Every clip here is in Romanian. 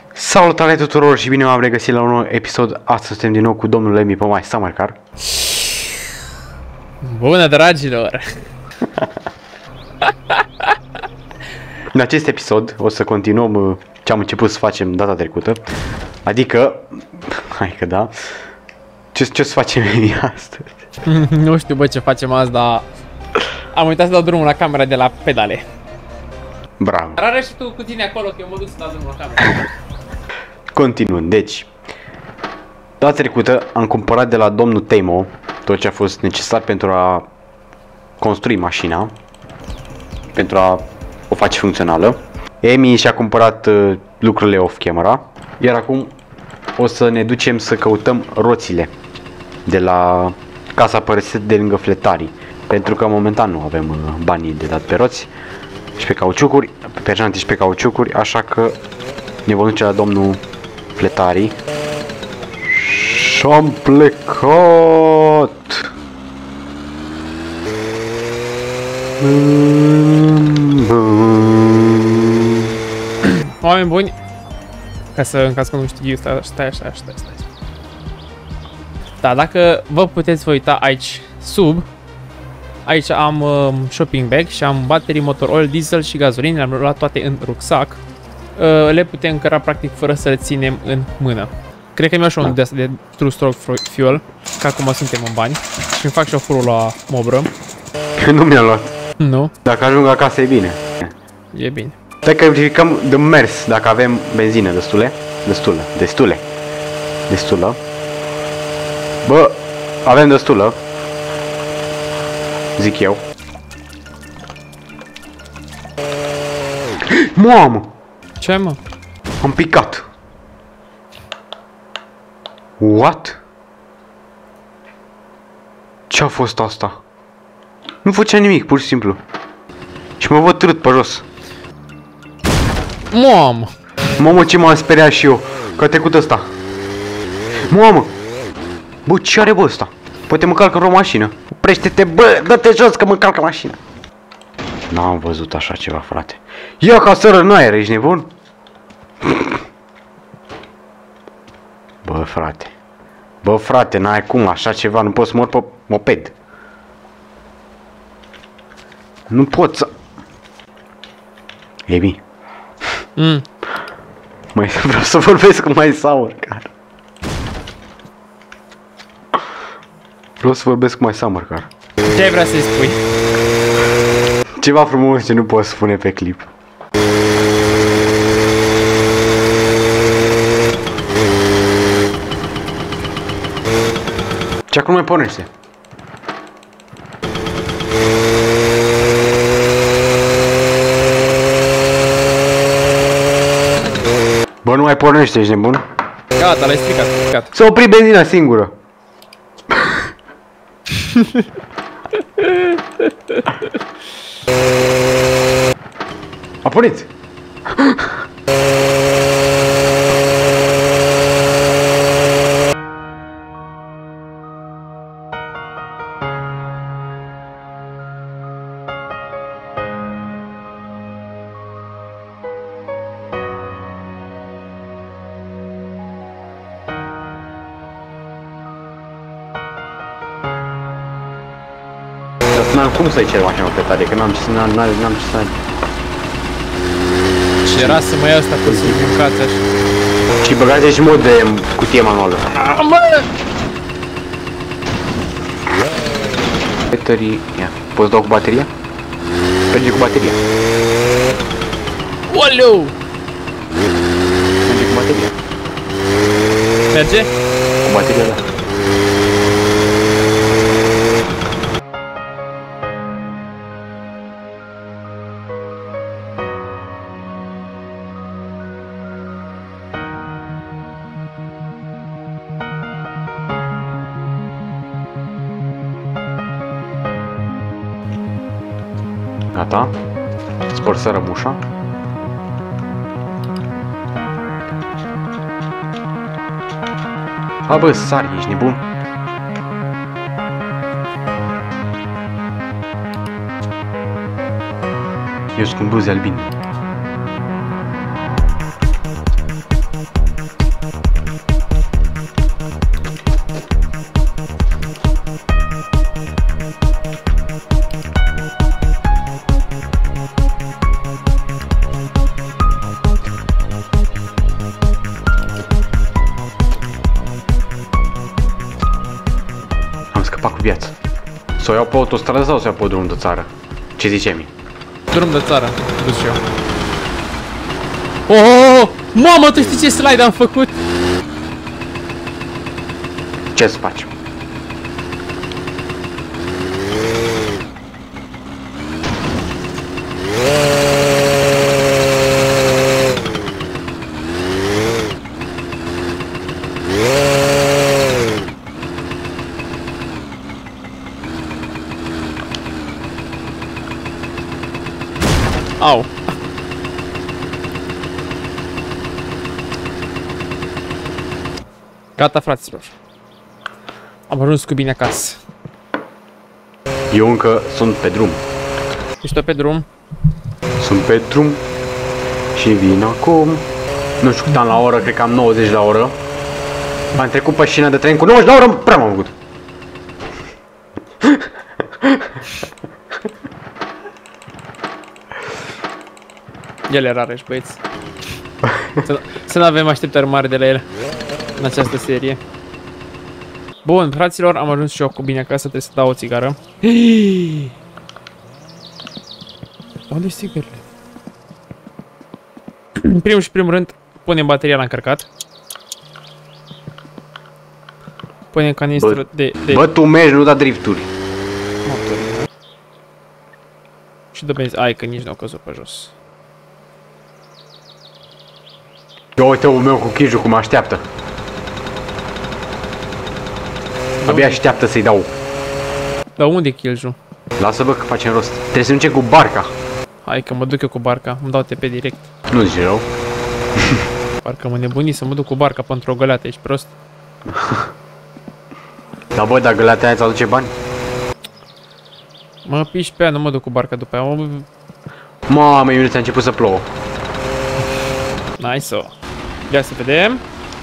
Salutare tuturor și bine v-am regăsit la un nou episod. Astăzi suntem din nou cu domnul Emi pe My Summer Car. Bună, dragilor! În acest episod o să continuăm ce am început să facem data trecută. Adică, hai că da, ce să facem Emi astăzi? Nu știu bă ce facem azi, dar am uitat să dau drumul la camera de la pedale. Bravo. Dar are și tu cu tine acolo, că eu mă duc să dau drumul la camera. Continuând, deci data trecută am cumpărat de la domnul Temo tot ce a fost necesar pentru a construi mașina, pentru a o face funcțională. Emi și-a cumpărat lucrurile off-camera, iar acum o să ne ducem să căutăm roțile de la casa părăsită de lângă Fletarii, pentru că momentan nu avem banii de dat pe roți și pe cauciucuri, pe jante și pe cauciucuri, așa că ne vom duce la domnul Fletarii. Și-am plecat! Oameni buni, în caz că nu știu, stai. Da, dacă vă puteți vă uita aici sub, aici am shopping bag și am baterii, motor oil, diesel și gazolină, le-am luat toate în rucsac. Le putem încăra practic fără să le ținem în mână. Cred că mi-au și un de True Stroke Fuel, că acum suntem în bani și îmi fac șoferul la mobră. Nu mi-a luat. Nu. Dacă ajung acasă e bine. E bine. Stai că verificăm de mers dacă avem benzină destulă. Bă, avem destulă. Zic eu. Mamă! Ce mă? Am picat. What? Ce-a fost asta? Nu făcea nimic, pur și simplu. Și mă văd târât pe jos. Mamă! Mamă, ce m-am speriat și eu, că a trecut ăsta. Mamă! Bă, ce are bă ăsta? Poate mă calcă o mașină. Oprește-te, bă, dă-te jos că mă calcă mașina. N-am văzut așa ceva, frate. Ia ca sără în aer, ești nebun? Bă, frate, n-ai cum așa ceva, nu pot să mor pe moped. Nu pot să... Emi. Vreau să vorbesc cu My Summer Car. Vreau să vorbesc cu My Summer Car. Ce ai vrea să-i spui? Ceva frumos ce nu pot spune pe clip. Ce acum mai pornește? Bă, nu mai pornește, ești nebun? Gata, l-ai stricat. S-a oprit benzina singură. A pornit. N-am cum să-i cer mașina pe tare, că n-am ce să... Și era să mă iau ăsta cu să-i mâncați așa. Și băgați și mod de cutie manuală. Baterii... Ia, poți dau cu bateria? Merge cu bateria. Oleu! Merge cu bateria. Merge? Cu bateria, da. Gata. Spărsărăm ușa. Ha, bă, sari, ești nebun? Eu sunt cu buze albine. cu viață. Să o iau pe autostradă sau să o iau pe drum de țară? Ce zice mi? Drum de țară, duc și eu. Oh, mamă, tu știi ce slide am făcut? Ce să faci? Au. Gata, fraților. Am ajuns cu bine acasă. Eu încă sunt pe drum. Ești tot pe drum? Sunt pe drum și vin acum. Nu știu cât am la oră, cred că am 90 la oră. Am trecut pe șina de tren cu 90 la oră, prea m-am făcut. Ele rare, băieți. Să nu avem așteptări mari de la ele în această serie. Bun, fraților, am ajuns și eu cu bine acasă, trebuie să dau o țigară. Unde sunt țigările? În primul și primul rând, punem bateria la încărcat. Punem canistră de... Bă, tu mergi, nu da drifturi. Și dă benzi... Ai, că nici nu au căzut pe jos. Eu uite-ul meu cu Chiju cum așteaptă. Abia așteaptă să-i dau. Dar unde e Killju? Lasă bă că facem rost. Trebuie să mergem cu barca. Hai că mă duc eu cu barca, îmi dau TP direct. Nu zici rău. Parcă mă nebuni să mă duc cu barca pentru o găleată, ești prost? Dar bă, dacă găleata aia îți aduce bani? Mă piși pe ea, nu mă duc cu barca după aia. Mamă, Iuliț, a început să plouă. Nice-o. Ia să vedem.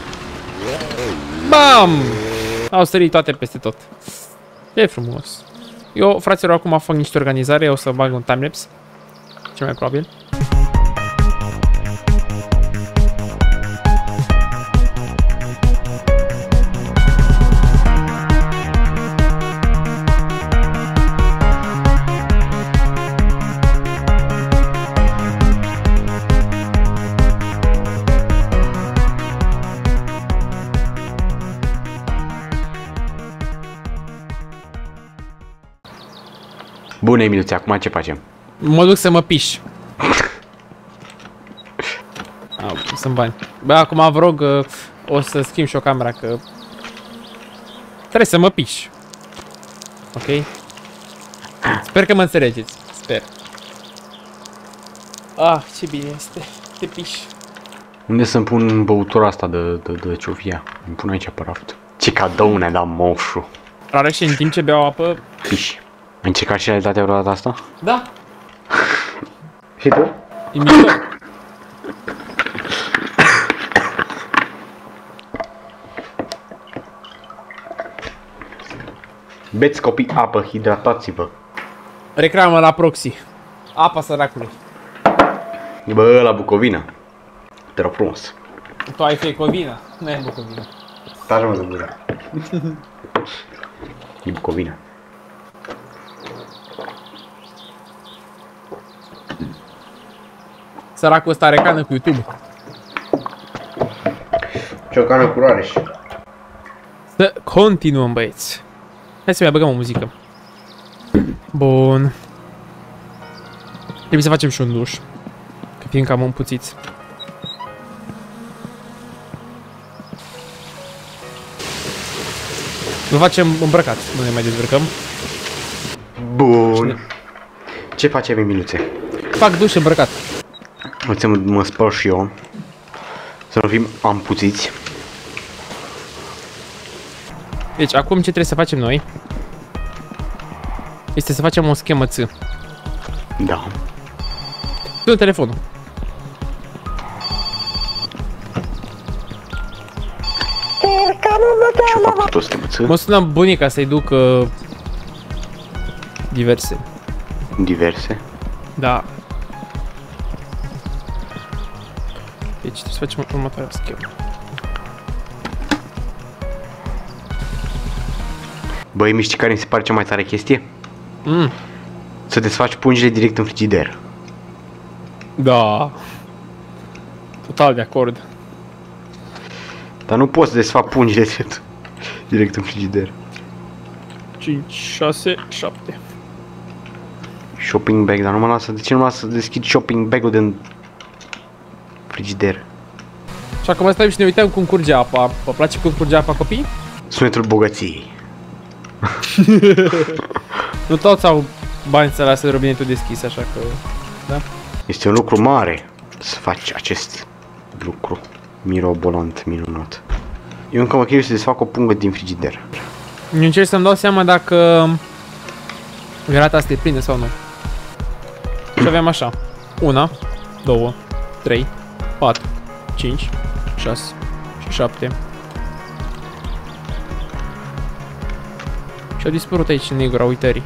Bam! Au sărit toate peste tot. E frumos. Eu, fraților, acum fac niște organizare, o să bag un timelapse. Cel mai probabil. Bun, Emiluțe, acum ce facem? Mă duc să mă piși. Sunt bani. Bă, acum vă rog, o să schimb și o camera, că trebuie să mă piși. Ok? Sper că mă înțelegeți. Sper. Ah, ce bine este. Te piși. Unde să-mi pun băutura asta de ciofia? Îmi pun aici pe raft. Ce cadou ne-a dat moșu. Rare și în timp ce beau apă... Piși. Ai încercat și realitatea vreodată asta? Da. Și tu? E mișto. Beți copii apă, hidratați-vă. Reclamă la Proxy. Apa săracului. Bă, la Bucovina. Te rog frumos. Tu ai Fecovina, nu ai Bucovina. Taci mă de gură. E Bucovina. Săracul ăsta are cană cu YouTube. Ce o cană cu Rareș. Să continuăm, băieți. Hai să mai băgăm o muzică. Bun. Trebuie să facem și un duș. Că fim cam împuțiți. Vă facem îmbrăcat, nu ne mai dezbrăcăm. Bun. Ce facem, Emiluțe? Fac duș îmbrăcat. Mă spăl și eu. Să nu fim ampuțiți. Deci, acum ce trebuie să facem noi este să facem o schemă Ț. Da. Sună telefonul. Ce fac tot schemăță? Mă sună bunica să-i duc diverse. Diverse. Da. Deci trebuie să facem următoarea schemă. Băi, miști care mi se pare cea mai tare chestie? Să desfaci pungile direct în frigider. Da. Total de acord. Dar nu poți să desfaci pungile direct în frigider. 5, 6, 7. Shopping bag, dar nu mă lasă, de ce nu mă lasă să deschid shopping bag-ul din frigider? Și acum stai și ne uităm cum curge apa. Vă place cum curge apa, copii? Sunetul bogăției. Nu toți au bani să lasă robinetul deschis, așa că... Da? Este un lucru mare să faci acest lucru mirobolant, minunat. Eu încă mă chinui să desfac o pungă din frigider. Eu încerc să-mi dau seama dacă grata asta e plină sau nu. Și avem așa. 1, 2, 3, 4, 5, 6 și 7. Și au dispărut aici în negura uitării.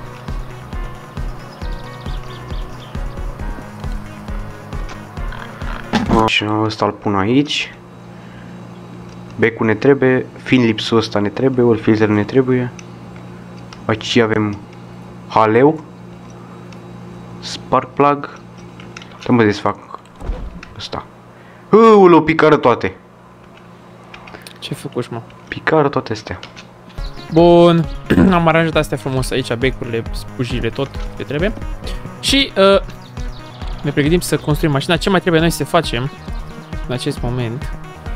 Și ăsta îl pun aici. Becul ne trebuie, Finlipsul ăsta ne trebuie, ori filtrul ne trebuie. Aici avem haleu, spark plug. Să mă desfac ăsta. Ulu, picară toate. Ce făcuși, mă? Picară toate astea. Bun, am aranjat astea frumos aici, becurile, spujile, tot ce trebuie. Și ne pregătim să construim mașina. Ce mai trebuie noi să facem în acest moment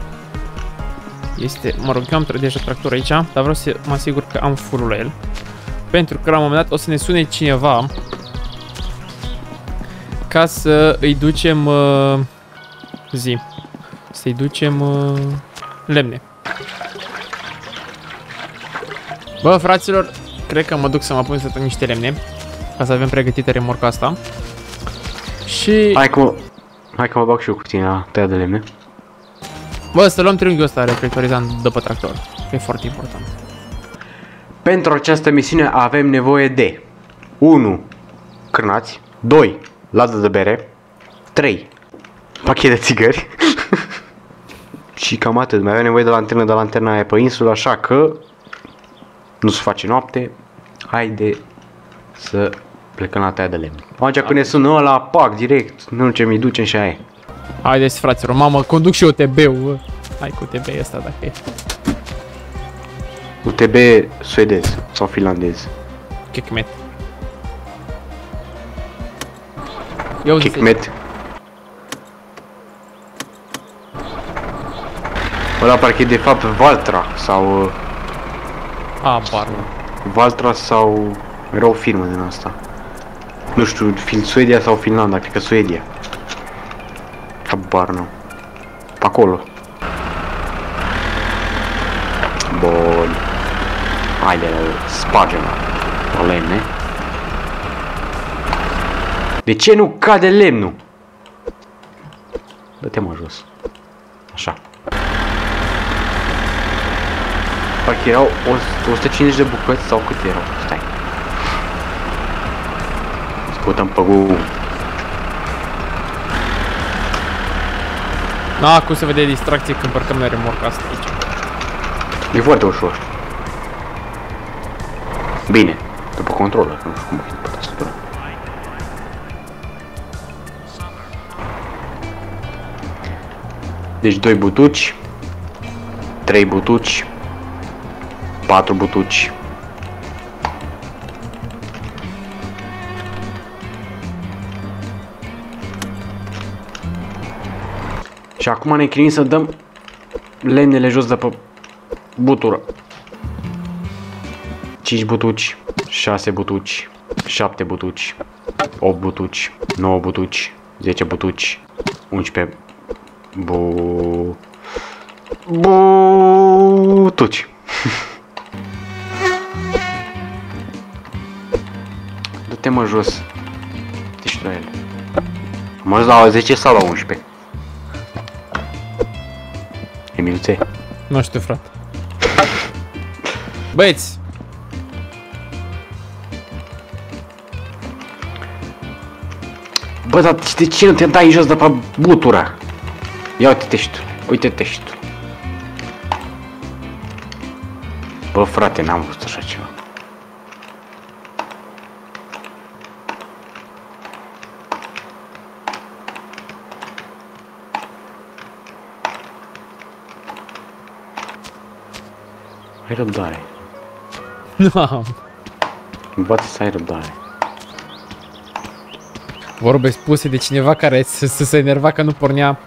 este, mă rog, eu am deja tractor aici, dar vreau să mă asigur că am furul la el. Pentru că la un moment dat o să ne sune cineva ca să îi ducem să-i ducem lemne. Bă, fraților, cred că mă duc să mă pun să trag niște lemne ca să avem pregătită remorca asta. Și... Hai că mă bag și eu cu tine la tăia de lemne. Bă, să luăm triunghiul ăsta reflectorizant după tractor. E foarte important. Pentru această misiune avem nevoie de 1. Cârnați, 2. Ladă de bere, 3. Pachet de țigări. Și cam atât. Mai avem nevoie de lanternă, de lanterna aia pe insulă, așa că nu se face noapte. Haide să plecăm la tăia de lemne. Atunci când ne sună ăla, pac, direct, nu ce mi ducem și aia e. Haideți, fraților, mamă, conduc și UTB-ul. Hai cu UTB ăsta dacă e. UTB suedez sau finlandez. Kekmet. Eu Kekmet. Ăla parcă e de fapt Valtra sau... bar. Valtra sau... Era o firmă din asta. Nu știu, Suedia sau Finlanda, cred că Suedia. Habar nu. Pe acolo. Bun. Haide, spargem la lemne. De ce nu cade lemnul? Dă-te mă jos. Așa. Parcă erau 150 de bucăți sau cât erau? Stai. Scutăm pe Google. Na, cum se vede distracție când parcăm noi remorca asta aici. E foarte ușor. Bine, după control, nu știu cum pe tastatură. Deci 2 butuci, 3 butuci, 4 butuci. Și acum ne chinuim să dăm lemnele jos de pe butură. 5 butuci, 6 butuci, 7 butuci, 8 butuci, 9 butuci, 10 butuci, 11 butuci. Du-te mă jos. Deci la ele. Am ajuns la 10 sau la 11? Emiluțe? Nu știu, frate. Băieți! Bă, dar de ce nu te dai jos de pe butura? Ia uite-te și tu, uite-te și tu. Bă, frate, n-am văzut așa ceva. Ai răbdare. Nu am. Învață să ai răbdare. Vorbe spuse de cineva care se enerva că nu pornea.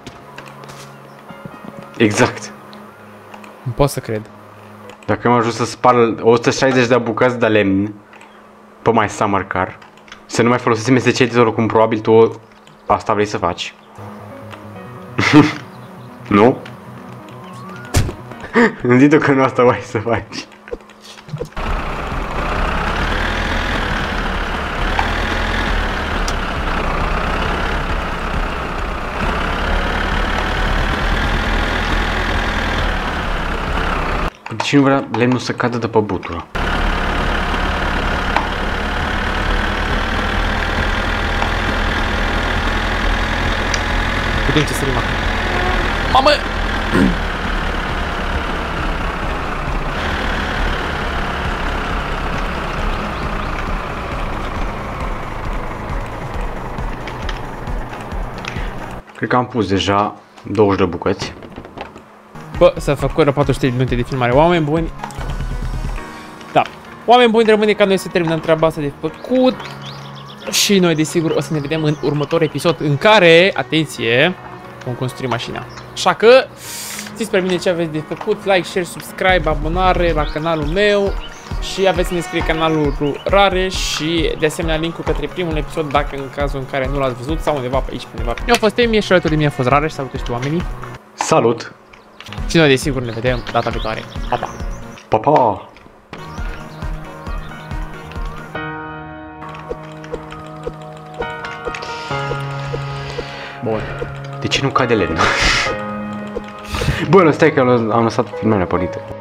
Exact. Nu pot să cred. Dacă am ajuns să spar 160 de bucăți de lemn pe My Summer Car, să nu mai folosești MSC editorul cum probabil tu asta vrei să faci. Nu? Îmi zic că nu asta vrei să faci. De ce nu vrea lemnul să cadă de pe butură? Putem ce sărim acum. Mamă! Cred că am pus deja 20 de bucăți. Bă, s-a făcut 43 de minute de filmare. Oameni buni. Da. Oameni buni, rămâne ca noi să terminăm treaba asta de făcut. Și noi, desigur, o să ne vedem în următorul episod în care, atenție, vom construi mașina. Așa că, știți spre mine ce aveți de făcut, like, share, subscribe, abonare la canalul meu și aveți să ne scrie canalul Rare și, de asemenea, linkul către primul episod dacă în cazul în care nu l-ați văzut sau undeva pe aici, pe undeva. Eu am fost Emi și alături de mine a fost Rare și salută și oamenii. Salut! Și noi, desigur, ne vedem data viitoare. Pa, pa! Pa, pa! Bun. De ce nu cade lemn? Bun, stai că am lăsat filmarea pornită.